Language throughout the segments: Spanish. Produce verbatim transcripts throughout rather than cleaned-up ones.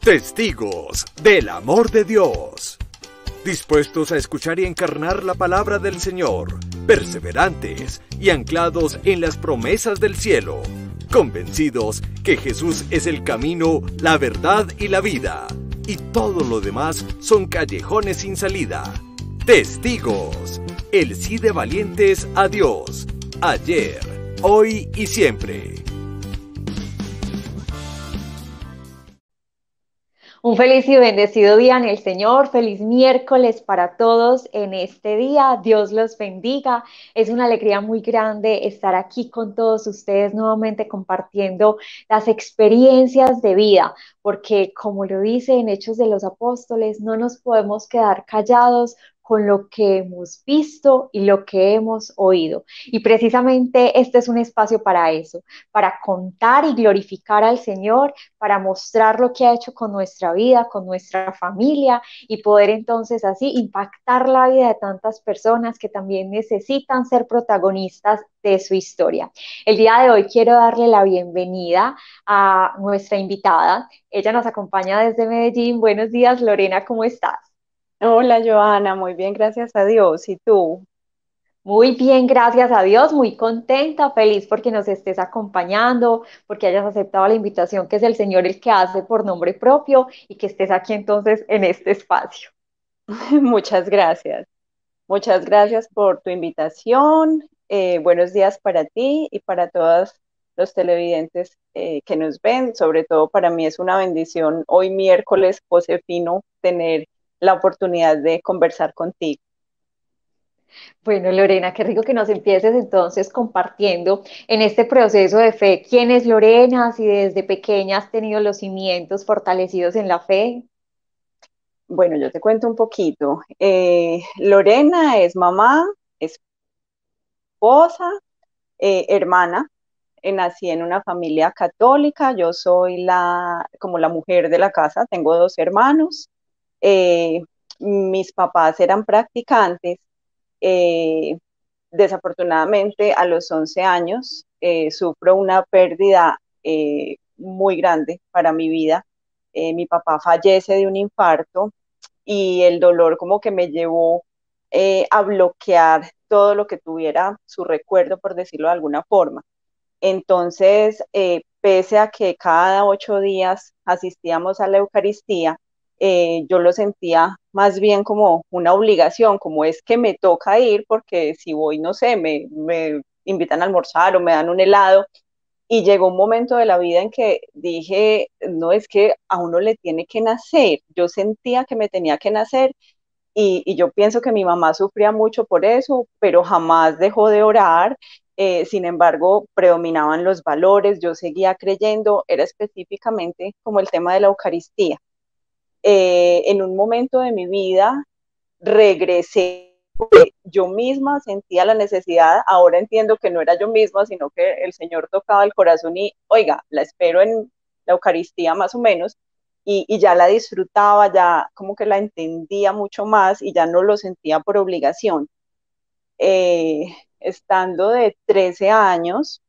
Testigos del amor de Dios. Dispuestos a escuchar y encarnar la palabra del Señor, perseverantes y anclados en las promesas del cielo, convencidos que Jesús es el camino, la verdad y la vida, y todo lo demás son callejones sin salida. Testigos, el sí de valientes a Dios, ayer, hoy y siempre. Un feliz y bendecido día en el Señor, feliz miércoles para todos en este día, Dios los bendiga. Es una alegría muy grande estar aquí con todos ustedes nuevamente compartiendo las experiencias de vida, porque como lo dice en Hechos de los Apóstoles, no nos podemos quedar callados con lo que hemos visto y lo que hemos oído. Y precisamente este es un espacio para eso, para contar y glorificar al Señor, para mostrar lo que ha hecho con nuestra vida, con nuestra familia y poder entonces así impactar la vida de tantas personas que también necesitan ser protagonistas de su historia. El día de hoy quiero darle la bienvenida a nuestra invitada. Ella nos acompaña desde Medellín. Buenos días, Lorena, ¿cómo estás? Hola, Joana, muy bien, gracias a Dios. ¿Y tú? Muy bien, gracias a Dios, muy contenta, feliz porque nos estés acompañando, porque hayas aceptado la invitación, que es el Señor el que hace por nombre propio y que estés aquí entonces en este espacio. Muchas gracias. Muchas gracias por tu invitación. Eh, buenos días para ti y para todos los televidentes eh, que nos ven. Sobre todo para mí es una bendición hoy miércoles, Josefino, tener la oportunidad de conversar contigo. Bueno, Lorena, qué rico que nos empieces entonces compartiendo en este proceso de fe. ¿Quién es Lorena? Si desde pequeña has tenido los cimientos fortalecidos en la fe. Bueno, yo te cuento un poquito. Eh, Lorena es mamá, esposa, eh, hermana. Eh, nací en una familia católica, yo soy la, como la mujer de la casa, tengo dos hermanos, eh, mis papás eran practicantes, eh, desafortunadamente a los once años eh, sufro una pérdida eh, muy grande para mi vida. Eh, mi papá fallece de un infarto y el dolor como que me llevó eh, a bloquear todo lo que tuviera su recuerdo, por decirlo de alguna forma. Entonces, eh, pese a que cada ocho días asistíamos a la Eucaristía, eh, yo lo sentía más bien como una obligación, como es que me toca ir porque si voy, no sé, me, me invitan a almorzar o me dan un helado. Y llegó un momento de la vida en que dije, no, es que a uno le tiene que nacer. Yo sentía que me tenía que nacer y, y yo pienso que mi mamá sufría mucho por eso, pero jamás dejó de orar. Eh, sin embargo, predominaban los valores, yo seguía creyendo, era específicamente como el tema de la Eucaristía. Eh, en un momento de mi vida regresé, porque yo misma sentía la necesidad, ahora entiendo que no era yo misma, sino que el Señor tocaba el corazón y, oiga, la espero en la Eucaristía más o menos, y, y ya la disfrutaba, ya como que la entendía mucho más y ya no lo sentía por obligación. Eh, Estando de trece años,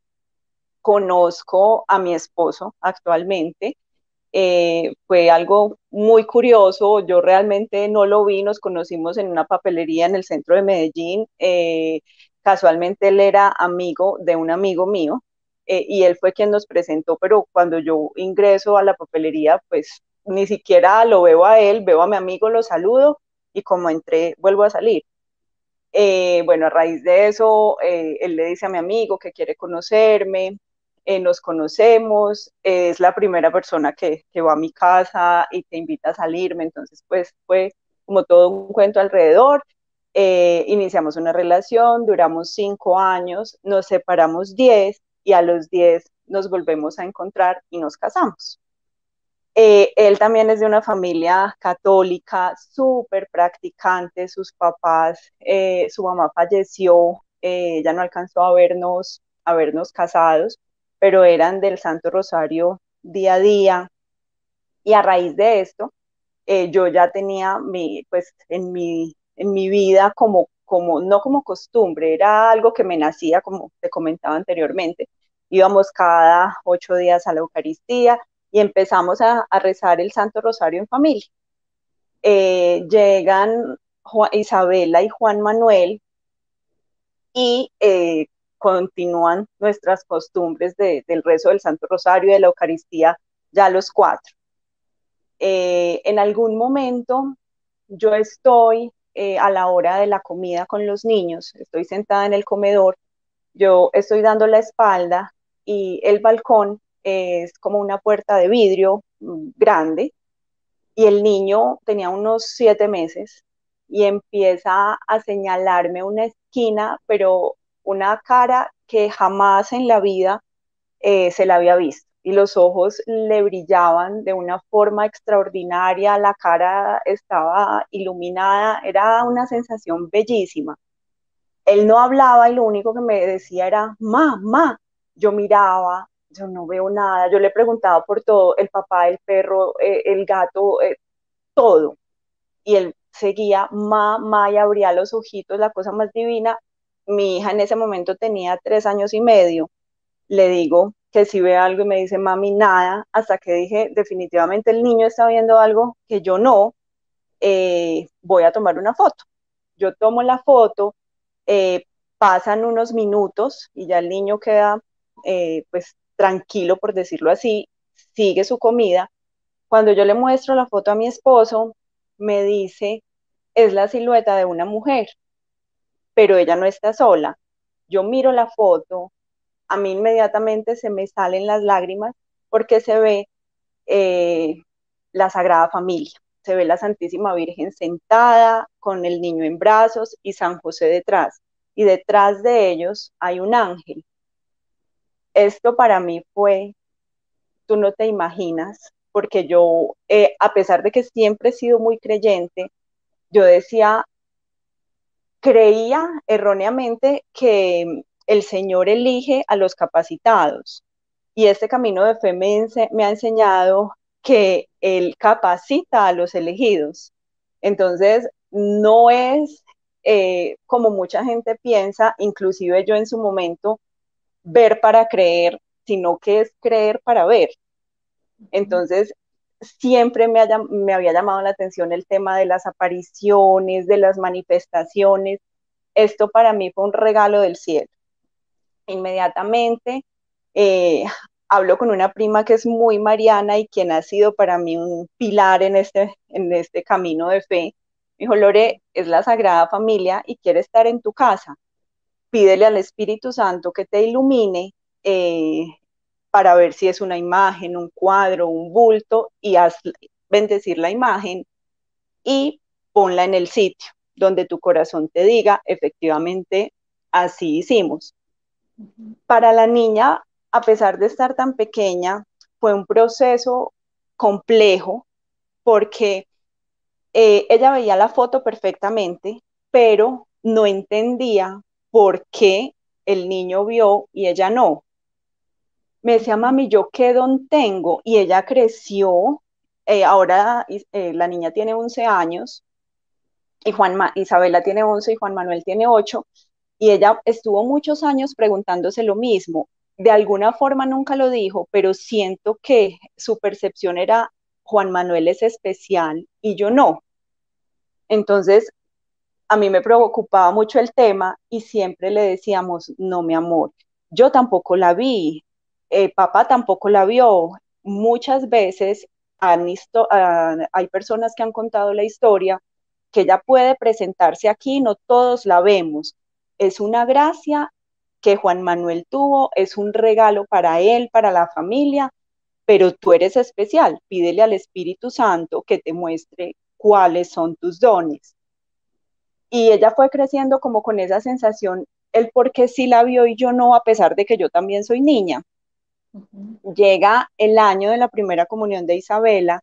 conozco a mi esposo actualmente. Eh, fue algo muy curioso, yo realmente no lo vi, nos conocimos en una papelería en el centro de Medellín. Eh, casualmente él era amigo de un amigo mío, eh, y él fue quien nos presentó, pero cuando yo ingreso a la papelería, pues ni siquiera lo veo a él, veo a mi amigo, lo saludo y como entré, vuelvo a salir. Eh, bueno, a raíz de eso, eh, él le dice a mi amigo que quiere conocerme, eh, nos conocemos, eh, es la primera persona que, que va a mi casa y te invita a salirme, entonces pues fue como todo un cuento alrededor. Eh, iniciamos una relación, duramos cinco años, nos separamos diez y a los diez nos volvemos a encontrar y nos casamos. Eh, él también es de una familia católica, súper practicante, sus papás, eh, su mamá falleció, eh, ella no alcanzó a vernos, a vernos casados, pero eran del Santo Rosario día a día, y a raíz de esto, eh, yo ya tenía mi, pues en mi, en mi vida como, como, no como costumbre, era algo que me nacía, como te comentaba anteriormente, íbamos cada ocho días a la Eucaristía, y empezamos a, a rezar el Santo Rosario en familia. Eh, llegan Juan, Isabela y Juan Manuel y eh, continúan nuestras costumbres de, del rezo del Santo Rosario y de la Eucaristía ya los cuatro. Eh, en algún momento yo estoy eh, a la hora de la comida con los niños, estoy sentada en el comedor, yo estoy dando la espalda y el balcón es como una puerta de vidrio mm, grande y el niño tenía unos siete meses y empieza a señalarme una esquina, pero una cara que jamás en la vida eh, se la había visto. Y los ojos le brillaban de una forma extraordinaria, la cara estaba iluminada, era una sensación bellísima. Él no hablaba y lo único que me decía era, ma, ma. Yo miraba, yo no veo nada, yo le preguntaba por todo, el papá, el perro, eh, el gato, eh, todo. Y él seguía, ma, ma, y abría los ojitos, la cosa más divina. Mi hija en ese momento tenía tres años y medio. Le digo que si ve algo y me dice, mami, nada, hasta que dije, definitivamente el niño está viendo algo que yo no, eh, voy a tomar una foto. Yo tomo la foto, eh, pasan unos minutos y ya el niño queda eh, pues tranquilo, por decirlo así, sigue su comida. Cuando yo le muestro la foto a mi esposo, me dice, es la silueta de una mujer, pero ella no está sola. Yo miro la foto, a mí inmediatamente se me salen las lágrimas porque se ve eh, la Sagrada Familia, se ve la Santísima Virgen sentada con el niño en brazos y San José detrás. Y detrás de ellos hay un ángel. Esto para mí fue, tú no te imaginas, porque yo, eh, a pesar de que siempre he sido muy creyente, yo decía, creía erróneamente que el Señor elige a los capacitados y este camino de fe me, ense me ha enseñado que Él capacita a los elegidos. Entonces, no es eh, como mucha gente piensa, inclusive yo en su momento, ver para creer, sino que es creer para ver. Entonces, siempre me, haya, me había llamado la atención el tema de las apariciones, de las manifestaciones. Esto para mí fue un regalo del cielo. Inmediatamente eh, hablo con una prima que es muy mariana y quien ha sido para mí un pilar en este, en este camino de fe. Me dijo, Lore, es la Sagrada Familia y quiere estar en tu casa. Pídele al Espíritu Santo que te ilumine eh, para ver si es una imagen, un cuadro, un bulto, y haz bendecir la imagen y ponla en el sitio donde tu corazón te diga, efectivamente, así hicimos. Uh-huh. Para la niña, a pesar de estar tan pequeña, fue un proceso complejo porque eh, ella veía la foto perfectamente, pero no entendía por qué el niño vio y ella no. Me decía, mami, ¿yo qué don tengo? Y ella creció, eh, ahora eh, la niña tiene once años, y Juan Ma Isabela tiene once y Juan Manuel tiene ocho, y ella estuvo muchos años preguntándose lo mismo. De alguna forma nunca lo dijo, pero siento que su percepción era, Juan Manuel es especial y yo no. Entonces, a mí me preocupaba mucho el tema y siempre le decíamos, no, mi amor, yo tampoco la vi, eh, papá tampoco la vio. Muchas veces han uh, hay personas que han contado la historia que ella puede presentarse aquí, no todos la vemos. Es una gracia que Juan Manuel tuvo, es un regalo para él, para la familia, pero tú eres especial, pídele al Espíritu Santo que te muestre cuáles son tus dones. Y ella fue creciendo como con esa sensación, el por qué sí la vio y yo no, a pesar de que yo también soy niña. Uh-huh. Llega el año de la primera comunión de Isabela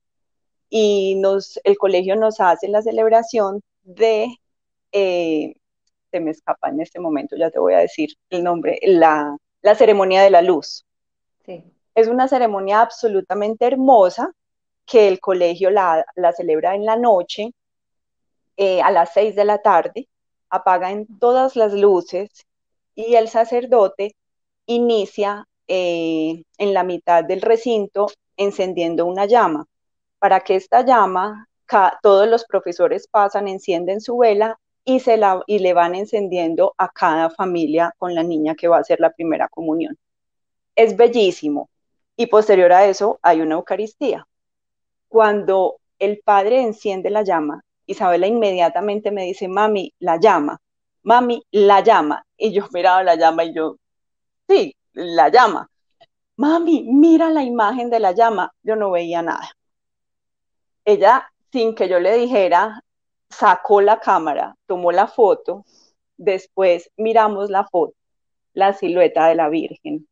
y nos, el colegio nos hace la celebración de, eh, se me escapa en este momento, ya te voy a decir el nombre, la, la ceremonia de la luz. Sí. Es una ceremonia absolutamente hermosa que el colegio la, la celebra en la noche, eh, a las seis de la tarde, apagan todas las luces y el sacerdote inicia eh, en la mitad del recinto encendiendo una llama. Para que esta llama, todos los profesores pasan, encienden su vela y, se la, y le van encendiendo a cada familia con la niña que va a hacer la primera comunión. Es bellísimo. Y posterior a eso hay una Eucaristía. Cuando el padre enciende la llama, Isabela inmediatamente me dice, mami, la llama, mami, la llama. Y yo miraba la llama y yo, sí, la llama. Mami, mira la imagen de la llama. Yo no veía nada. Ella, sin que yo le dijera, sacó la cámara, tomó la foto, después miramos la foto, la silueta de la Virgen.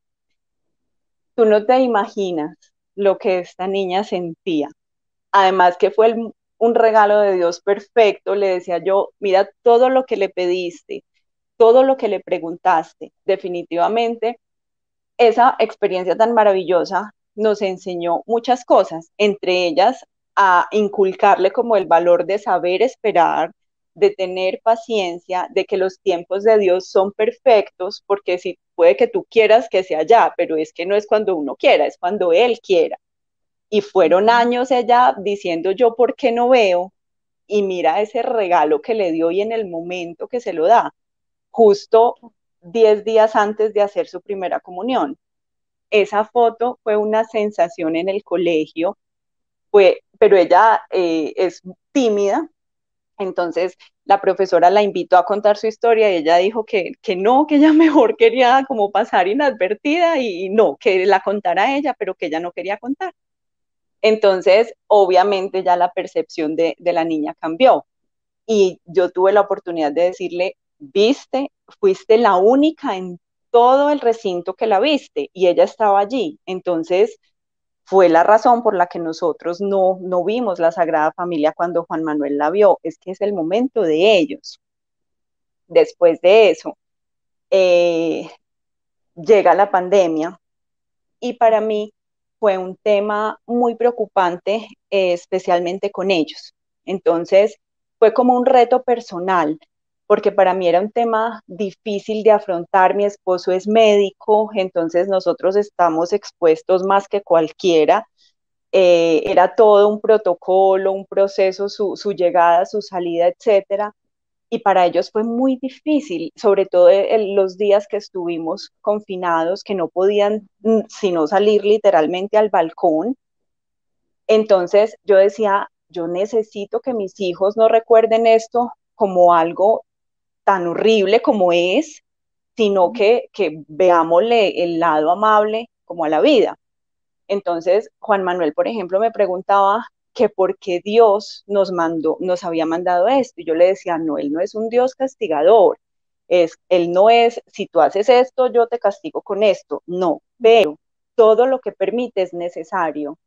Tú no te imaginas lo que esta niña sentía. Además que fue el, un regalo de Dios perfecto, le decía yo, mira todo lo que le pediste, todo lo que le preguntaste, definitivamente esa experiencia tan maravillosa nos enseñó muchas cosas, entre ellas a inculcarle como el valor de saber esperar, de tener paciencia, de que los tiempos de Dios son perfectos, porque si puede que tú quieras que sea ya, pero es que no es cuando uno quiera, es cuando Él quiera. Y fueron años ella diciendo yo, ¿por qué no veo? Y mira ese regalo que le dio y en el momento que se lo da, justo diez días antes de hacer su primera comunión. Esa foto fue una sensación en el colegio, fue, pero ella eh, es tímida, entonces la profesora la invitó a contar su historia y ella dijo que, que no, que ella mejor quería como pasar inadvertida y, y no, que la contara ella, pero que ella no quería contar. Entonces, obviamente ya la percepción de, de la niña cambió y yo tuve la oportunidad de decirle, viste, fuiste la única en todo el recinto que la viste y ella estaba allí. Entonces, fue la razón por la que nosotros no, no vimos la Sagrada Familia cuando Juan Manuel la vio, es que es el momento de ellos. Después de eso, eh, llega la pandemia y para mí fue un tema muy preocupante, eh, especialmente con ellos. Entonces, fue como un reto personal, porque para mí era un tema difícil de afrontar. Mi esposo es médico, entonces nosotros estamos expuestos más que cualquiera. Eh, era todo un protocolo, un proceso, su, su llegada, su salida, etcétera. Y para ellos fue muy difícil, sobre todo en los días que estuvimos confinados, que no podían mm, sino salir literalmente al balcón. Entonces yo decía, yo necesito que mis hijos no recuerden esto como algo tan horrible como es, sino que, que veámosle el lado amable como a la vida. Entonces, Juan Manuel, por ejemplo, me preguntaba que por qué Dios nos mandó, nos había mandado esto. Y yo le decía, no, Él no es un Dios castigador. Es, él no es, si tú haces esto, yo te castigo con esto. No, pero todo lo que permite es necesario.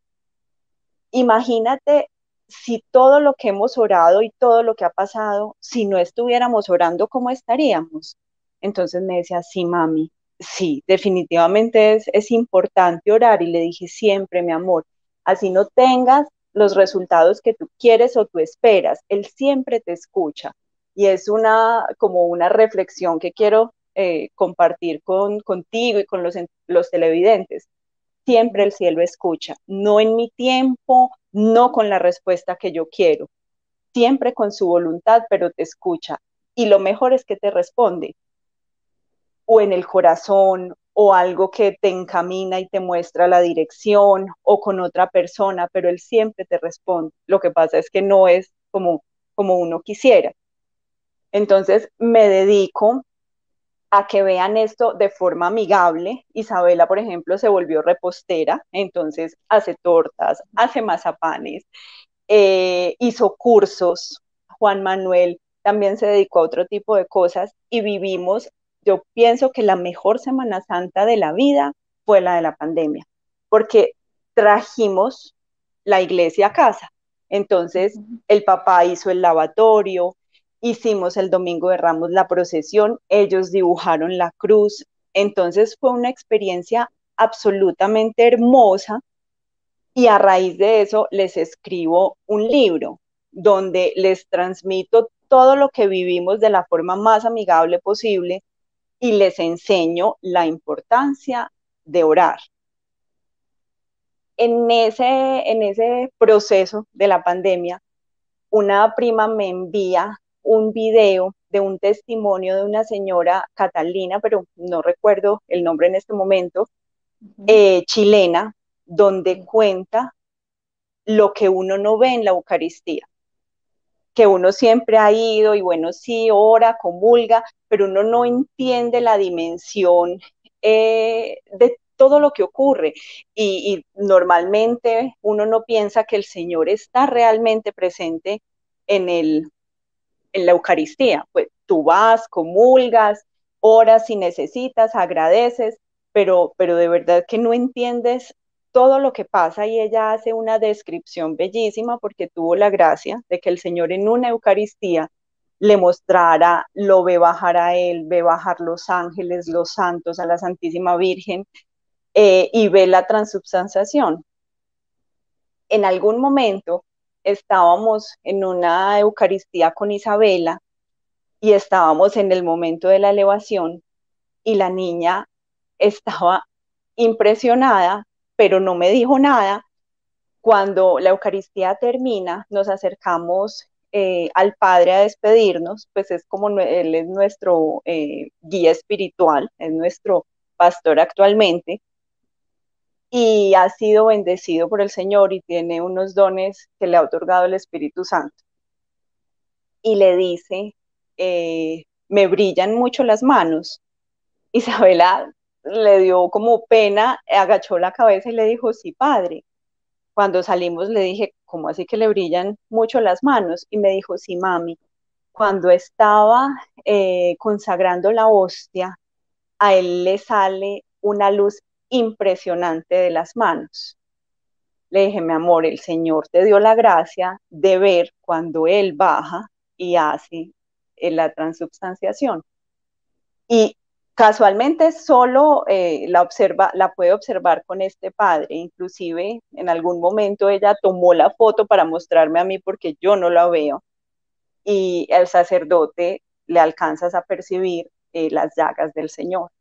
Imagínate si todo lo que hemos orado y todo lo que ha pasado, si no estuviéramos orando, ¿cómo estaríamos? Entonces me decía, sí, mami, sí, definitivamente es, es importante orar. Y le dije siempre, mi amor, así no tengas los resultados que tú quieres o tú esperas, Él siempre te escucha. Y es una, como una reflexión que quiero eh, compartir con, contigo y con los, los televidentes. Siempre el cielo escucha, no en mi tiempo, no con la respuesta que yo quiero, siempre con su voluntad, pero te escucha. Y lo mejor es que te responde, o en el corazón, o algo que te encamina y te muestra la dirección, o con otra persona, pero él siempre te responde. Lo que pasa es que no es como, como uno quisiera. Entonces me dedico a que vean esto de forma amigable. Isabela, por ejemplo, se volvió repostera, entonces hace tortas, hace mazapanes, eh, hizo cursos. Juan Manuel también se dedicó a otro tipo de cosas y vivimos, yo pienso que la mejor Semana Santa de la vida fue la de la pandemia, porque trajimos la iglesia a casa. Entonces, el papá hizo el lavatorio, hicimos el Domingo de Ramos la procesión, ellos dibujaron la cruz. Entonces, fue una experiencia absolutamente hermosa y a raíz de eso les escribo un libro donde les transmito todo lo que vivimos de la forma más amigable posible y les enseño la importancia de orar. En ese, en ese proceso de la pandemia, una prima me envía un video de un testimonio de una señora Catalina, pero no recuerdo el nombre en este momento, Ujú. eh, chilena, donde Sí. cuenta lo que uno no ve en la Eucaristía, que uno siempre ha ido y bueno, sí, ora, comulga, pero uno no entiende la dimensión eh, de todo lo que ocurre. Y, y normalmente uno no piensa que el Señor está realmente presente en, el, en la Eucaristía. Pues tú vas, comulgas, oras si necesitas, agradeces, pero, pero de verdad que no entiendes todo lo que pasa y ella hace una descripción bellísima porque tuvo la gracia de que el Señor en una Eucaristía le mostrara, lo ve bajar a él, ve bajar los ángeles, los santos, a la Santísima Virgen eh, y ve la transubstanciación. En algún momento estábamos en una Eucaristía con Isabela y estábamos en el momento de la elevación y la niña estaba impresionada, pero no me dijo nada. Cuando la Eucaristía termina, nos acercamos eh, al Padre a despedirnos, pues es como él es nuestro eh, guía espiritual, es nuestro pastor actualmente, y ha sido bendecido por el Señor y tiene unos dones que le ha otorgado el Espíritu Santo. Y le dice, eh, me brillan mucho las manos. Isabela le dio como pena, agachó la cabeza y le dijo, sí, padre. Cuando salimos le dije, ¿cómo así que le brillan mucho las manos? Y me dijo, sí, mami. Cuando estaba eh, consagrando la hostia, a él le sale una luz impresionante de las manos. Le dije, mi amor, el Señor te dio la gracia de ver cuando Él baja y hace eh, la transubstanciación. Y casualmente solo eh, la, observa, la puede observar con este padre. Inclusive en algún momento ella tomó la foto para mostrarme a mí porque yo no la veo. Y el sacerdote le alcanzas a percibir eh, las llagas del Señor.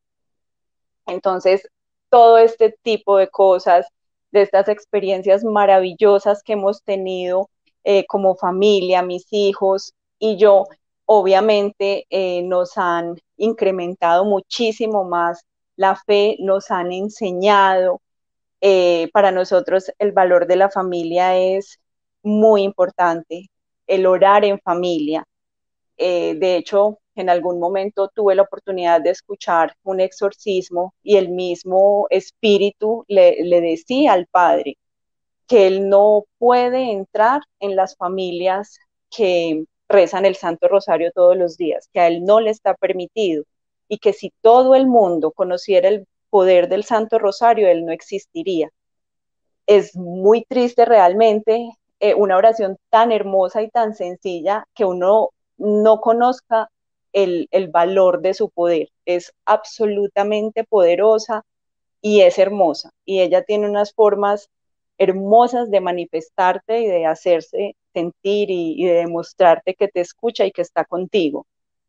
Entonces, todo este tipo de cosas, de estas experiencias maravillosas que hemos tenido eh, como familia, mis hijos y yo, obviamente eh, nos han incrementado muchísimo más la fe, nos han enseñado. Eh, para nosotros el valor de la familia es muy importante, el orar en familia. Eh, de hecho, en algún momento tuve la oportunidad de escuchar un exorcismo y el mismo espíritu le, le decía al padre que él no puede entrar en las familias que rezan el Santo Rosario todos los días, que a él no le está permitido y que si todo el mundo conociera el poder del Santo Rosario, él no existiría. Es muy triste realmente eh, una oración tan hermosa y tan sencilla que uno no conozca el, el valor de su poder. Es absolutamente poderosa y es hermosa. Y ella tiene unas formas hermosas de manifestarte y de hacerse sentir y, y de demostrarte que te escucha y que está contigo.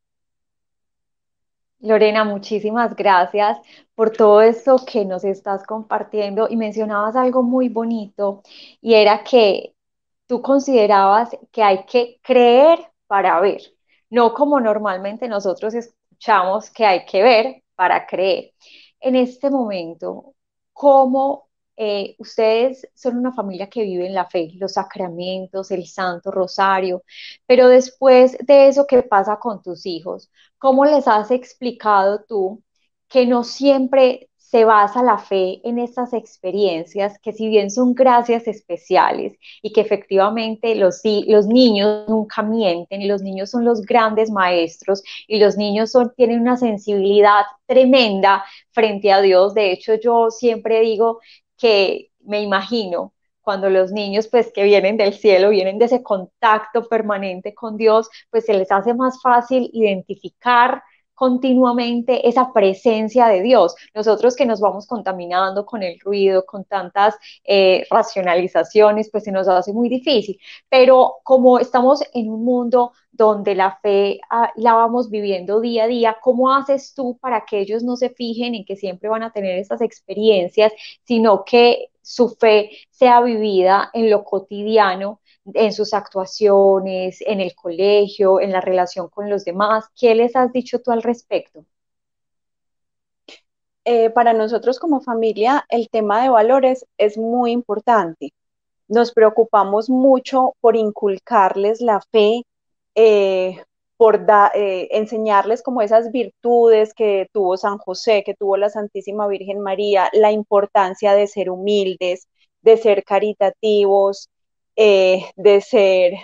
Lorena, muchísimas gracias por todo esto que nos estás compartiendo y mencionabas algo muy bonito y era que tú considerabas que hay que creer para ver, no como normalmente nosotros escuchamos que hay que ver para creer. En este momento, ¿cómo eh, ustedes son una familia que vive en la fe, los sacramentos, el Santo Rosario, pero después de eso, qué pasa con tus hijos? ¿Cómo les has explicado tú que no siempre se basa la fe en estas experiencias, que si bien son gracias especiales y que efectivamente los, los niños nunca mienten y los niños son los grandes maestros y los niños son, tienen una sensibilidad tremenda frente a Dios? De hecho, yo siempre digo que me imagino cuando los niños pues que vienen del cielo, vienen de ese contacto permanente con Dios, pues se les hace más fácil identificar continuamente esa presencia de Dios. Nosotros que nos vamos contaminando con el ruido, con tantas eh, racionalizaciones, pues se nos hace muy difícil. Pero como estamos en un mundo donde la fe ah, la vamos viviendo día a día, ¿cómo haces tú para que ellos no se fijen en que siempre van a tener esas experiencias, sino que su fe sea vivida en lo cotidiano, en sus actuaciones, en el colegio, en la relación con los demás? ¿Qué les has dicho tú al respecto? Eh, para nosotros como familia, el tema de valores es muy importante. Nos preocupamos mucho por inculcarles la fe, eh, por da, eh, enseñarles como esas virtudes que tuvo San José, que tuvo la Santísima Virgen María, la importancia de ser humildes, de ser caritativos, eh, de ser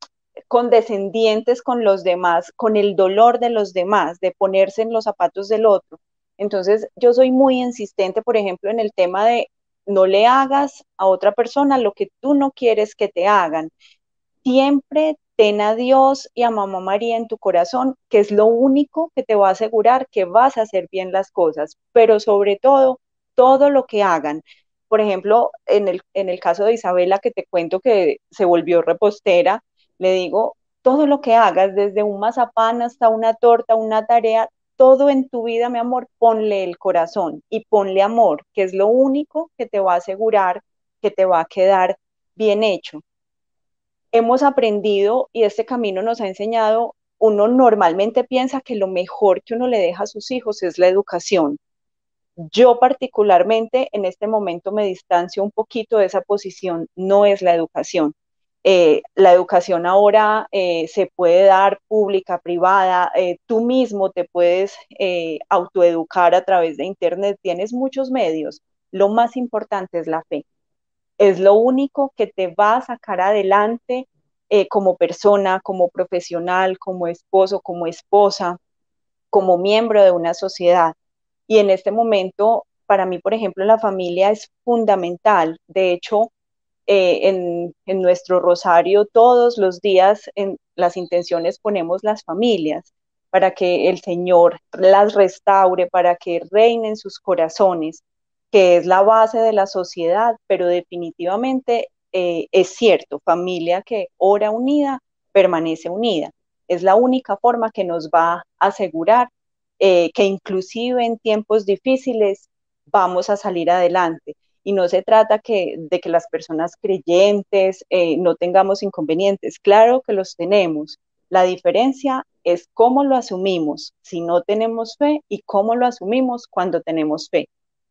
condescendientes con los demás, con el dolor de los demás, de ponerse en los zapatos del otro. Entonces, yo soy muy insistente, por ejemplo, en el tema de no le hagas a otra persona lo que tú no quieres que te hagan. Siempre ten a Dios y a Mamá María en tu corazón, que es lo único que te va a asegurar que vas a hacer bien las cosas, pero sobre todo, todo lo que hagan. Por ejemplo, en el, en el caso de Isabela, que te cuento que se volvió repostera, le digo, todo lo que hagas, desde un mazapán hasta una torta, una tarea, todo en tu vida, mi amor, ponle el corazón y ponle amor, que es lo único que te va a asegurar que te va a quedar bien hecho. Hemos aprendido y este camino nos ha enseñado, uno normalmente piensa que lo mejor que uno le deja a sus hijos es la educación. Yo particularmente en este momento me distancio un poquito de esa posición, no es la educación. Eh, la educación ahora eh, se puede dar pública, privada, eh, tú mismo te puedes eh, autoeducar a través de internet, tienes muchos medios. Lo más importante es la fe, es lo único que te va a sacar adelante eh, como persona, como profesional, como esposo, como esposa, como miembro de una sociedad. Y en este momento, para mí, por ejemplo, la familia es fundamental. De hecho, eh, en, en, nuestro rosario todos los días en las intenciones ponemos las familias para que el Señor las restaure, para que reinen sus corazones, que es la base de la sociedad, pero definitivamente eh, es cierto, familia que ora unida, permanece unida. Es la única forma que nos va a asegurar eh, que inclusive en tiempos difíciles vamos a salir adelante. Y no se trata que, de que las personas creyentes eh, no tengamos inconvenientes, claro que los tenemos. La diferencia es cómo lo asumimos si no tenemos fe y cómo lo asumimos cuando tenemos fe.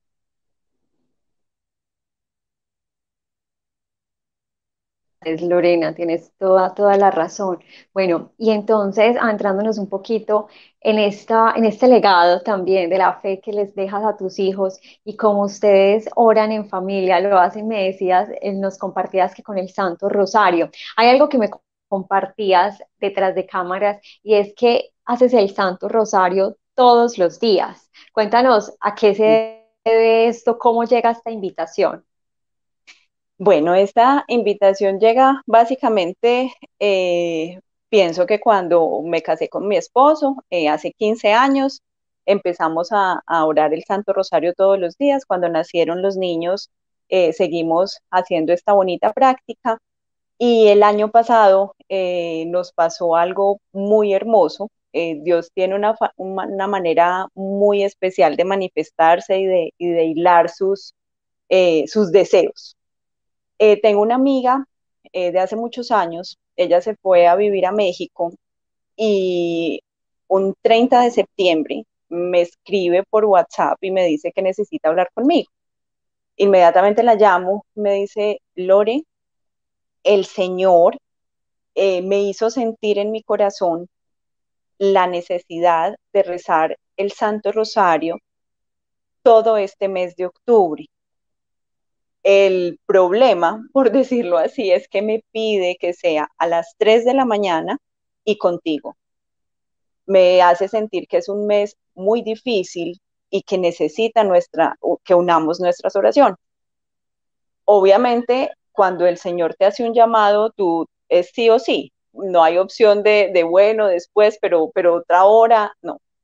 Es Lorena, tienes toda, toda la razón. Bueno, y entonces, adentrándonos un poquito en esta, en este legado también de la fe que les dejas a tus hijos y cómo ustedes oran en familia, lo hacen, me decías, eh, nos compartías que con el Santo Rosario. Hay algo que me compartías detrás de cámaras y es que haces el Santo Rosario todos los días. Cuéntanos a qué se debe esto, cómo llega esta invitación. Bueno, esta invitación llega básicamente, eh, pienso que cuando me casé con mi esposo, eh, hace quince años, empezamos a, a, orar el Santo Rosario todos los días. Cuando nacieron los niños, eh, seguimos haciendo esta bonita práctica. Y el año pasado eh, nos pasó algo muy hermoso. Eh, Dios tiene una, una, manera muy especial de manifestarse y de, y de hilar sus, eh, sus deseos. Eh, tengo una amiga eh, de hace muchos años, ella se fue a vivir a México y un treinta de septiembre me escribe por WhatsApp y me dice que necesita hablar conmigo. Inmediatamente la llamo, me dice, Lore, el Señor eh, me hizo sentir en mi corazón la necesidad de rezar el Santo Rosario todo este mes de octubre. El problema, por decirlo así, es que me pide que sea a las tres de la mañana y contigo. Me hace sentir que es un mes muy difícil y que necesita nuestra, que unamos nuestras oraciones. Obviamente, cuando el Señor te hace un llamado, tú es sí o sí. No hay opción de, de bueno, después, pero, pero otra hora, no.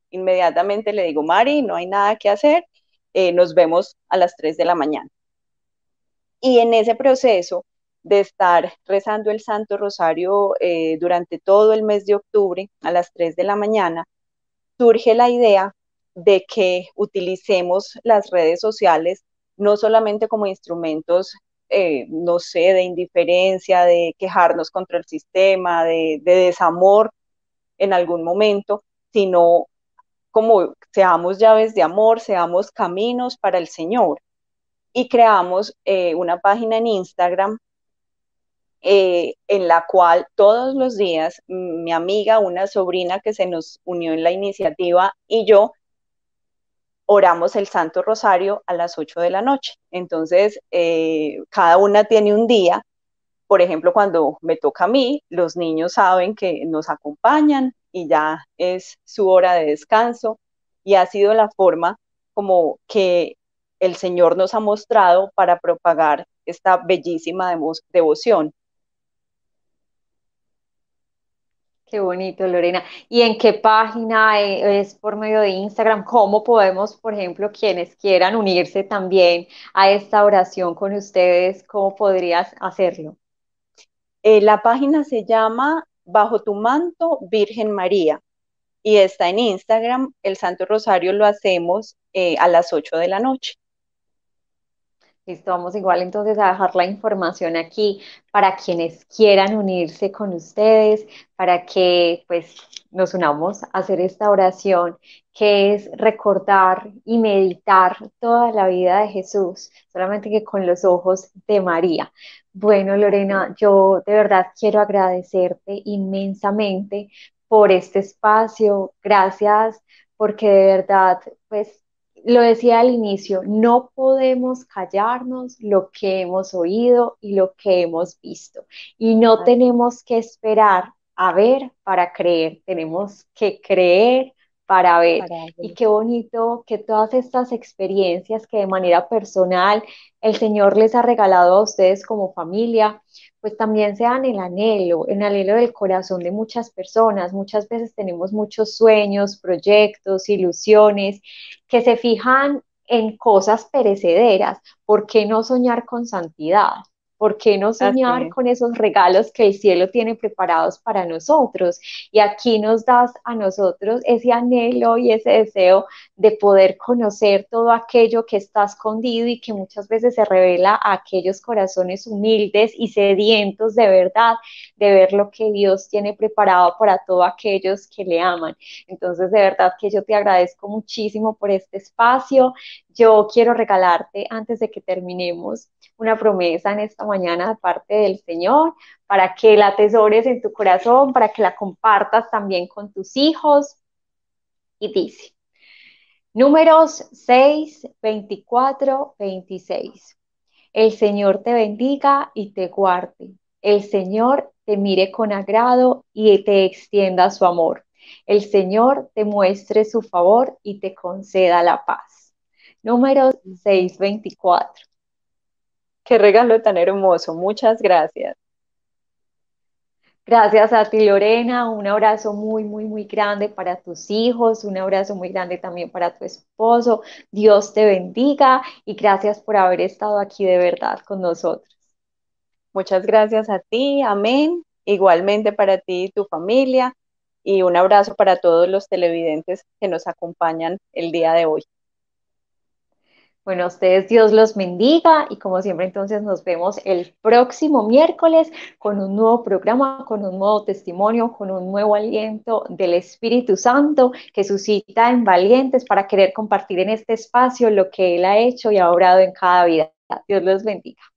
inmediatamente le digo, Mari, no hay nada que hacer, eh, nos vemos a las tres de la mañana. Y en ese proceso de estar rezando el Santo Rosario eh, durante todo el mes de octubre a las tres de la mañana, surge la idea de que utilicemos las redes sociales no solamente como instrumentos, eh, no sé, de indiferencia, de quejarnos contra el sistema, de, de desamor en algún momento, sino como seamos llaves de amor, seamos caminos para el Señor. Y creamos eh, una página en Instagram eh, en la cual todos los días mi amiga, una sobrina que se nos unió en la iniciativa y yo oramos el Santo Rosario a las ocho de la noche. Entonces, eh, cada una tiene un día. Por ejemplo, cuando me toca a mí, los niños saben que nos acompañan y ya es su hora de descanso. Y ha sido la forma como que el Señor nos ha mostrado para propagar esta bellísima devo- devoción. Qué bonito, Lorena. ¿Y en qué página eh, es por medio de Instagram? ¿Cómo podemos, por ejemplo, quienes quieran unirse también a esta oración con ustedes, cómo podrías hacerlo? Eh, la página se llama Bajo tu manto, Virgen María, y está en Instagram. El Santo Rosario lo hacemos eh, a las ocho de la noche. Listo, vamos igual entonces a dejar la información aquí para quienes quieran unirse con ustedes, para que pues nos unamos a hacer esta oración, que es recordar y meditar toda la vida de Jesús, solamente que con los ojos de María. Bueno, Lorena, yo de verdad quiero agradecerte inmensamente por este espacio. Gracias, porque de verdad, pues lo decía al inicio, no podemos callarnos lo que hemos oído y lo que hemos visto. Y no Así, tenemos que esperar a ver para creer, tenemos que creer para ver. para Y ver. qué bonito que todas estas experiencias que de manera personal el Señor les ha regalado a ustedes como familia, pues también sean el anhelo, el anhelo del corazón de muchas personas. Muchas veces tenemos muchos sueños, proyectos, ilusiones que se fijan en cosas perecederas. ¿Por qué no soñar con santidad? ¿Por qué no Así soñar es. con esos regalos que el cielo tiene preparados para nosotros? Y aquí nos das a nosotros ese anhelo y ese deseo de poder conocer todo aquello que está escondido y que muchas veces se revela a aquellos corazones humildes y sedientos de verdad, de ver lo que Dios tiene preparado para todos aquellos que le aman. Entonces, de verdad que yo te agradezco muchísimo por este espacio. Yo quiero regalarte, antes de que terminemos, una promesa en esta mañana de parte del Señor, para que la atesores en tu corazón, para que la compartas también con tus hijos. Y dice, números seis, veinticuatro, veintiséis. El Señor te bendiga y te guarde. El Señor te mire con agrado y te extienda su amor. El Señor te muestre su favor y te conceda la paz. Números seis veinticuatro. Qué regalo tan hermoso. Muchas gracias. Gracias a ti, Lorena. Un abrazo muy, muy, muy grande para tus hijos. Un abrazo muy grande también para tu esposo. Dios te bendiga y gracias por haber estado aquí de verdad con nosotros. Muchas gracias a ti. Amén. Igualmente para ti y tu familia. Y un abrazo para todos los televidentes que nos acompañan el día de hoy. Bueno, a ustedes Dios los bendiga y como siempre entonces nos vemos el próximo miércoles con un nuevo programa, con un nuevo testimonio, con un nuevo aliento del Espíritu Santo que suscita en valientes para querer compartir en este espacio lo que Él ha hecho y ha obrado en cada vida. Dios los bendiga.